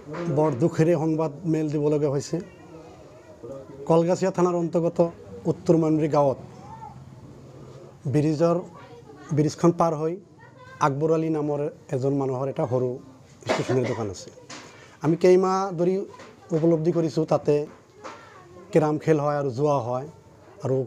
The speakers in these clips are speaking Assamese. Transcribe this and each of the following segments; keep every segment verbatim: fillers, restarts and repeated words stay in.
বৰ দুখেৰে সংবাদ মেল দিবলগীয়া হৈছে। কলগাছিয়া থানাৰ অন্তৰ্গত উত্তৰ মানৰি গাঁৱত ব্ৰিজৰ ব্ৰিজখন পাৰ হৈ আকবৰ আলী নামৰ এজন মানুহৰ এটা সৰু ষ্টেচনাৰী দোকান আছে। আমি কেইমাহ ধৰি উপলব্ধি কৰিছোঁ তাতে কেৰাম খেল হয় আৰু জুৱা হয় আৰু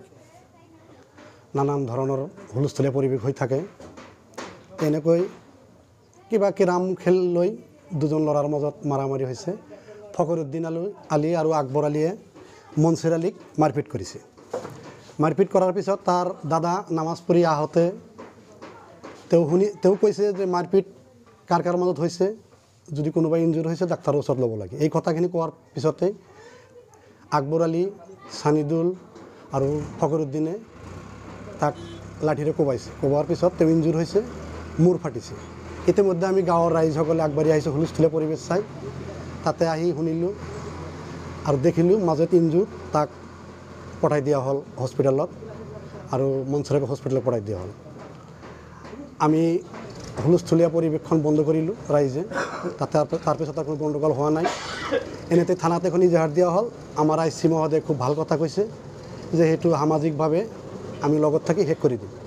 নানান ধৰণৰ হুলস্থুলীয়া পৰিৱেশ হৈ থাকে। এনেকৈ কিবা কেৰাম খেল লৈ দুজন ল'ৰাৰ মাজত মাৰামাৰি হৈছে। ফখৰুদ্দিন আলী আলী আৰু আকবৰ আলীয়ে মনচিৰ আলীক মাৰপিট কৰিছে। মাৰপিট কৰাৰ পিছত তাৰ দাদা নামাজ পঢ়ি আহোঁতে তেওঁ শুনি তেওঁ কৈছে যে মাৰপিট কাৰ কাৰ মাজত হৈছে, যদি কোনোবাই ইনজুৰ হৈছে ডাক্তৰৰ ওচৰত ল'ব লাগে। এই কথাখিনি কোৱাৰ পিছতে আকবৰ আলী, ছানিদুল আৰু ফখৰুদ্দিনে তাক লাঠিৰে কোবাইছে। কোবোৱাৰ পিছত তেওঁ ইনজুৰ হৈছে, মূৰ ফাটিছে। ইতিমধ্যে আমি গাঁৱৰ ৰাইজসকলে আগবাঢ়ি আহিছোঁ হুলস্থুলীয়া পৰিৱেশ চাই। তাতে আহি শুনিলোঁ আৰু দেখিলোঁ মাজত ইনজুৰ, তাক পঠাই দিয়া হ'ল হস্পিটেলত আৰু মনচৰাক হস্পিটেলত পঠাই দিয়া হ'ল। আমি হুলস্থুলীয়া পৰিৱেশখন বন্ধ কৰিলোঁ ৰাইজে। তাতে তাৰপিছত আৰু কোনো গণ্ডগোল হোৱা নাই। এনেতে থানাত এখন ইজাহাৰ দিয়া হ'ল। আমাৰ আই চি মহোদয়ে খুব ভাল কথা কৈছে যে সেইটো সামাজিকভাৱে আমি লগত থাকি শেষ কৰি দিম।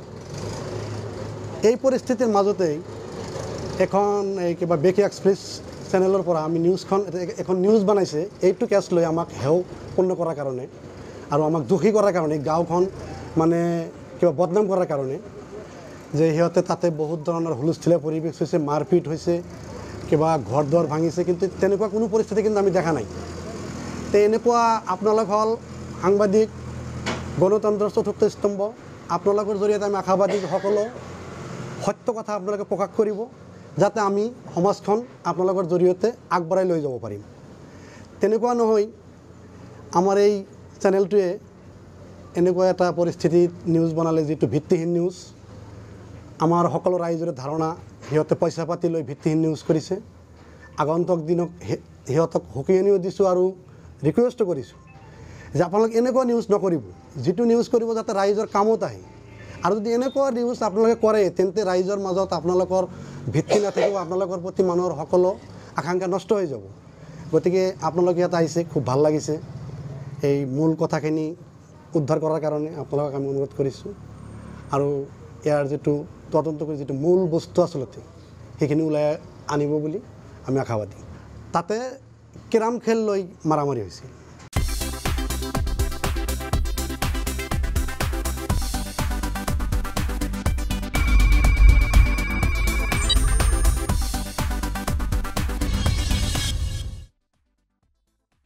এই পৰিস্থিতিৰ মাজতেই এখন এই কিবা বেকি এক্সপ্ৰেছ চেনেলৰ পৰা আমি নিউজখন এখন নিউজ বনাইছে এইটো কেছ লৈ আমাক হেও পূৰ্ণ কৰাৰ কাৰণে আৰু আমাক দোষী কৰাৰ কাৰণে, গাঁওখন মানে কিবা বদনাম কৰাৰ কাৰণে, যে সিহঁতে তাতে বহুত ধৰণৰ হুলস্থুলীয়া পৰিৱেশ হৈছে, মাৰপিট হৈছে, কিবা ঘৰ দুৱাৰ ভাঙিছে। কিন্তু তেনেকুৱা কোনো পৰিস্থিতি কিন্তু আমি দেখা নাই। তে এনেকুৱা আপোনালোক হ'ল সাংবাদিক, গণতন্ত্ৰৰ চতুৰ্থ স্তম্ভ। আপোনালোকৰ জৰিয়তে আমি আশাবাদী সকলো সত্য কথা আপোনালোকে প্ৰকাশ কৰিব, যাতে আমি সমাজখন আপোনালোকৰ জৰিয়তে আগবঢ়াই লৈ যাব পাৰিম। তেনেকুৱা নহয় আমাৰ এই চেনেলটোৱে এনেকুৱা এটা পৰিস্থিতিত নিউজ বনালে যিটো ভিত্তিহীন নিউজ। আমাৰ সকলো ৰাইজৰে ধাৰণা সিহঁতে পইচা পাতি লৈ ভিত্তিহীন নিউজ কৰিছে। আগন্তুক দিনক সিহঁতক হুঁকিয়ানিও দিছোঁ আৰু ৰিকুৱেষ্টো কৰিছোঁ যে আপোনালোকে এনেকুৱা নিউজ নকৰিব, যিটো নিউজ কৰিব যাতে ৰাইজৰ কামত আহে। আৰু যদি এনেকুৱা নিউজ আপোনালোকে কৰে তেন্তে ৰাইজৰ মাজত আপোনালোকৰ ভিত্তি নাথাকিব, আপোনালোকৰ প্ৰতি মানুহৰ সকলো আকাংক্ষা নষ্ট হৈ যাব। গতিকে আপোনালোকে ইয়াত আহিছে, খুব ভাল লাগিছে। এই মূল কথাখিনি উদ্ধাৰ কৰাৰ কাৰণে আপোনালোকক আমি অনুৰোধ কৰিছোঁ আৰু ইয়াৰ যিটো তদন্ত কৰি যিটো মূল বস্তু আচলতে সেইখিনি ওলাই আনিব বুলি আমি আশাবাদী। তাতে কেৰাম খেল লৈ মাৰামাৰি হৈছিল।